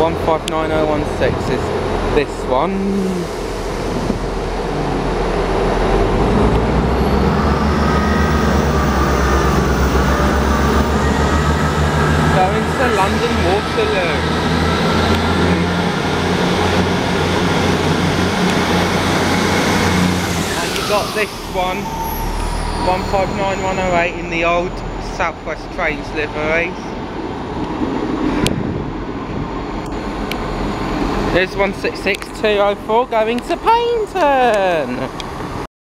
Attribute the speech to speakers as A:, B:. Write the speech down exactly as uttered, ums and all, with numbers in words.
A: one five nine oh one six is this one. Going to London Waterloo. And you got this one, one five nine one oh eight in the old Southwest Trains livery. Here's one six six two oh four going to Paynton.